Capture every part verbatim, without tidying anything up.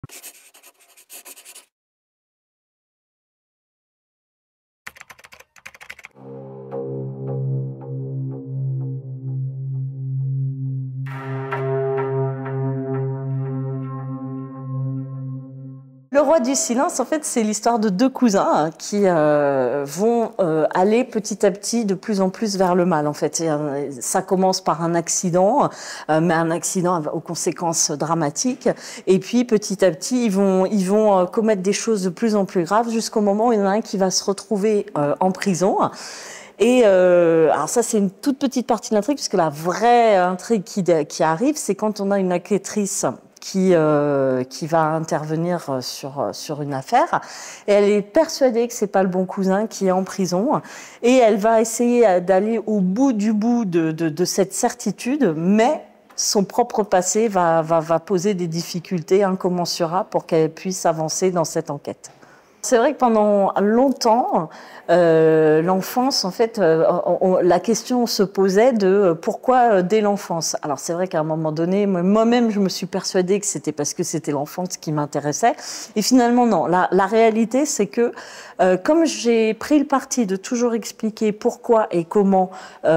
Le roi du silence, en fait, c'est l'histoire de deux cousins qui euh, vont euh, aller petit à petit de plus en plus vers le mal. En fait, et, euh, ça commence par un accident, euh, mais un accident aux conséquences dramatiques. Et puis, petit à petit, ils vont, ils vont euh, commettre des choses de plus en plus graves jusqu'au moment où il y en a un qui va se retrouver euh, en prison. Et euh, alors ça, c'est une toute petite partie de l'intrigue, puisque la vraie intrigue qui, qui arrive, c'est quand on a une enquêtrice qui, euh, qui va intervenir sur, sur une affaire. Et elle est persuadée que c'est pas le bon cousin qui est en prison. Et elle va essayer d'aller au bout du bout de, de, de cette certitude, mais son propre passé va, va, va poser des difficultés incommensurables pour qu'elle puisse avancer dans cette enquête. C'est vrai que pendant longtemps, euh, l'enfance, en fait, euh, on, on, la question se posait de euh, pourquoi euh, dès l'enfance. Alors c'est vrai qu'à un moment donné, moi-même, je me suis persuadée que c'était parce que c'était l'enfance qui m'intéressait. Et finalement, non. La, la réalité, c'est que euh, comme j'ai pris le parti de toujours expliquer pourquoi et comment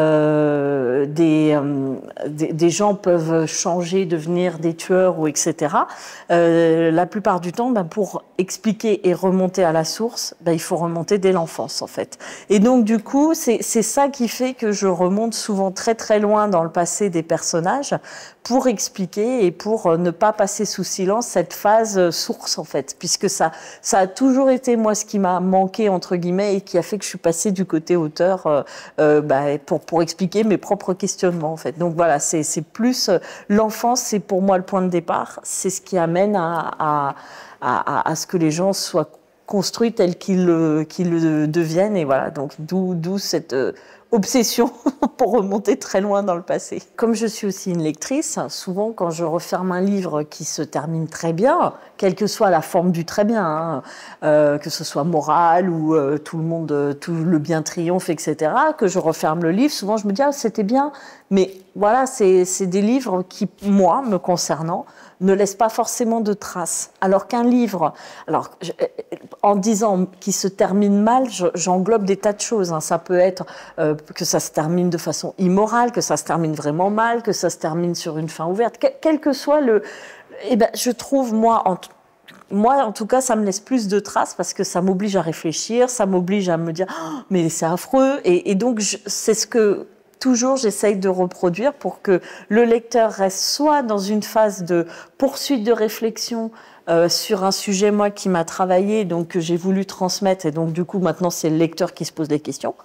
euh, des, euh, des, des gens peuvent changer, devenir des tueurs ou et cetera, euh, la plupart du temps, ben, pour expliquer et remonter à la source, ben, il faut remonter dès l'enfance en fait. Et donc du coup, c'est ça qui fait que je remonte souvent très très loin dans le passé des personnages pour expliquer et pour ne pas passer sous silence cette phase source en fait, puisque ça, ça a toujours été moi ce qui m'a manqué entre guillemets et qui a fait que je suis passée du côté auteur euh, euh, ben, pour, pour expliquer mes propres questionnements en fait. Donc voilà, c'est plus l'enfance, c'est pour moi le point de départ, c'est ce qui amène à, à, à, à ce que les gens soient construits tels qu'ils le, qu'ils le deviennent. Et voilà, donc d'où cette euh, obsession pour remonter très loin dans le passé. Comme je suis aussi une lectrice, souvent quand je referme un livre qui se termine très bien, quelle que soit la forme du très bien, hein, euh, que ce soit moral ou euh, tout le monde, tout le bien triomphe, et cetera, que je referme le livre, souvent je me dis ah, c'était bien, mais voilà, c'est des livres qui, moi, me concernant, ne laissent pas forcément de traces. Alors qu'un livre, alors je, en disant qu'il se termine mal, j'englobe des tas de choses. Hein. Ça peut être euh, que ça se termine de façon immorale, que ça se termine vraiment mal, que ça se termine sur une fin ouverte. Quel, quel que soit le... Eh ben, je trouve, moi, en, moi, en tout cas, ça me laisse plus de traces parce que ça m'oblige à réfléchir, ça m'oblige à me dire oh, « mais c'est affreux ». Et, et donc, c'est ce que... toujours j'essaye de reproduire pour que le lecteur reste soit dans une phase de poursuite de réflexion euh, sur un sujet moi qui m'a travaillé, donc que j'ai voulu transmettre, et donc du coup maintenant c'est le lecteur qui se pose des questions.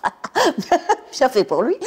Bien fait pour lui.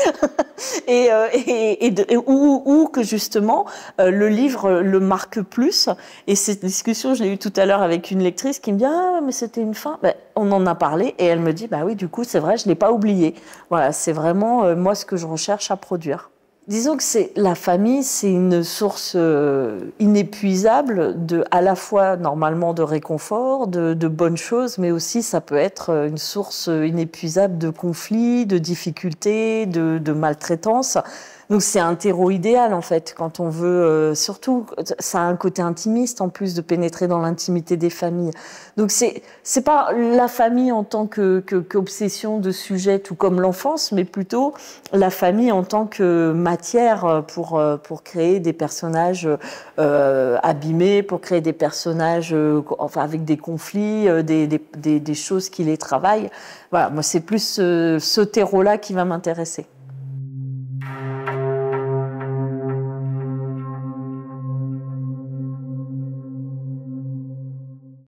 et, euh, et, et, de, et ou, ou que justement euh, le livre le marque plus. Et cette discussion, je l'ai eue tout à l'heure avec une lectrice qui me dit ah mais c'était une fin. Ben, on en a parlé et elle me dit bah oui du coup c'est vrai je l'ai pas oublié. Voilà, c'est vraiment euh, moi ce que je recherche à produire. Disons que c'est la famille, c'est une source euh, inépuisable de, à la fois normalement de réconfort, de, de bonnes choses, mais aussi ça peut être une source inépuisable de conflits, de difficultés, de, de maltraitance. Donc c'est un terreau idéal en fait quand on veut, euh, surtout ça a un côté intimiste en plus de pénétrer dans l'intimité des familles. Donc c'est c'est pas la famille en tant que qu'obsession de sujet tout comme l'enfance, mais plutôt la famille en tant que matière pour pour créer des personnages euh, abîmés, pour créer des personnages euh, enfin avec des conflits, euh, des, des des des choses qui les travaillent. Voilà, moi c'est plus ce, ce terreau là qui va m'intéresser.